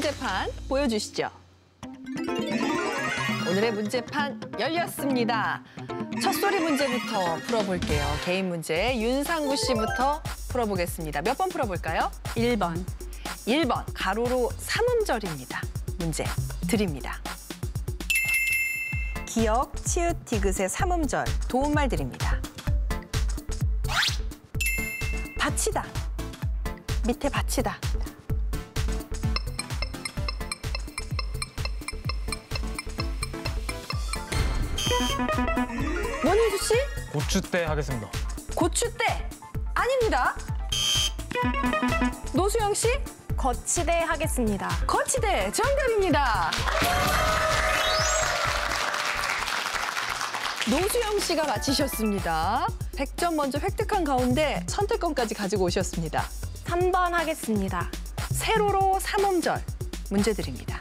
문제판 보여주시죠. 오늘의 문제판 열렸습니다. 첫 소리 문제부터 풀어볼게요. 개인 문제 윤상구 씨부터 풀어보겠습니다. 몇 번 풀어볼까요? 1번. 1번 가로로 삼음절입니다. 문제 드립니다. 기역, 치읓, 디귿의 삼음절 도움말 드립니다. 받치다. 밑에 받치다. 원희주 씨? 고추대 하겠습니다. 고추대 아닙니다. 노수영 씨? 거치대 하겠습니다. 거치대 정답입니다. 노수영 씨가 맞히셨습니다. 100점 먼저 획득한 가운데 선택권까지 가지고 오셨습니다. 3번 하겠습니다. 세로로 삼음절 문제 드립니다.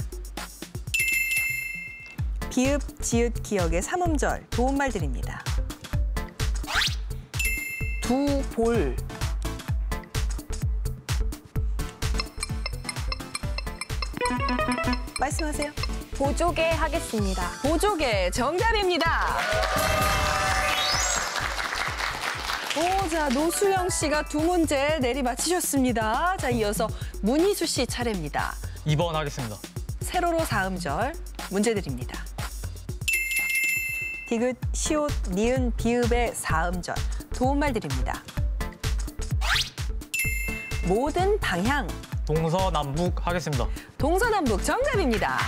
비읍, 지읒, 기역의 삼음절 도움말 드립니다. 두 볼. 말씀하세요. 보조개 하겠습니다. 보조개 정답입니다. 오, 자, 노수영 씨가 두 문제 내리 맞히셨습니다. 자, 이어서 문희수 씨 차례입니다. 2번 하겠습니다. 세로로 사음절 문제 드립니다. 디귿, 시옷, 니은, 비읍의 사음절 도움말 드립니다. 모든 방향. 동서남북 하겠습니다. 동서남북 정답입니다.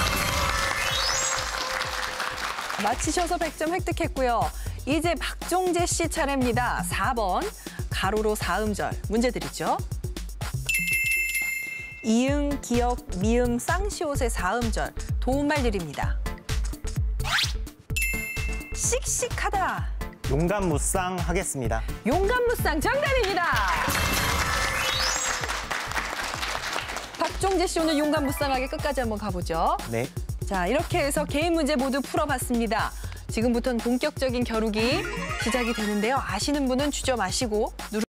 맞히셔서 100점 획득했고요. 이제 박종재 씨 차례입니다. 4번 가로로 사음절 문제 드리죠. 이응, 기역, 미음, 쌍시옷의 사음절 도움말 드립니다. 씩씩하다. 용감무쌍 하겠습니다. 용감무쌍 정답입니다. 박종재 씨 오늘 용감무쌍하게 끝까지 한번 가보죠. 네. 자, 이렇게 해서 개인 문제 모두 풀어봤습니다. 지금부터는 본격적인 겨루기 시작이 되는데요. 아시는 분은 주저 마시고